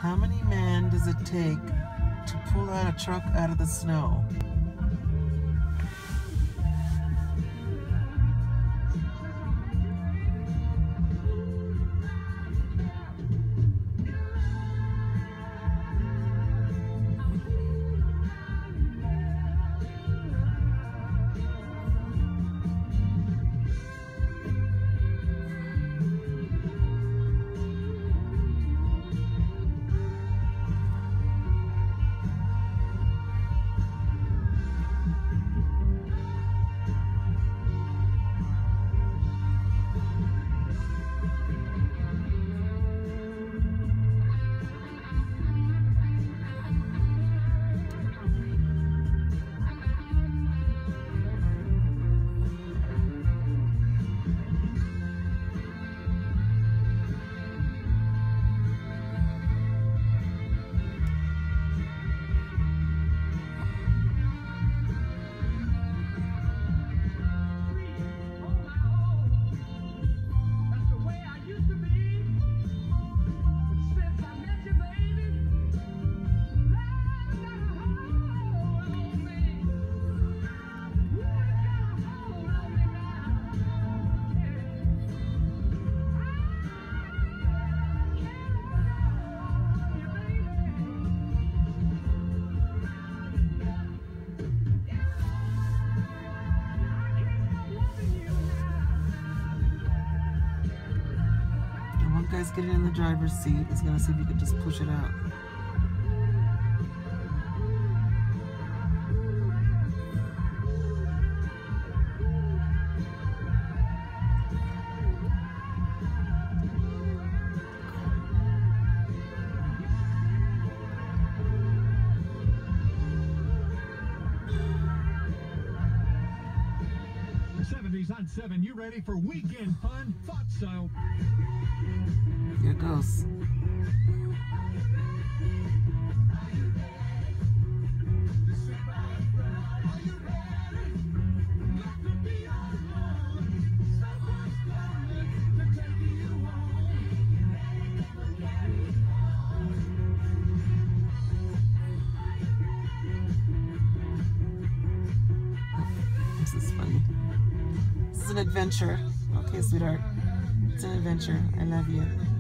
How many men does it take to pull out a truck out of the snow? Guy's getting in the driver's seat. He's gonna see if he can just push it out. On 7, you ready for weekend fun? Thought so. Here it goes. This is funny. This is an adventure. Okay, sweetheart. It's an adventure. I love you.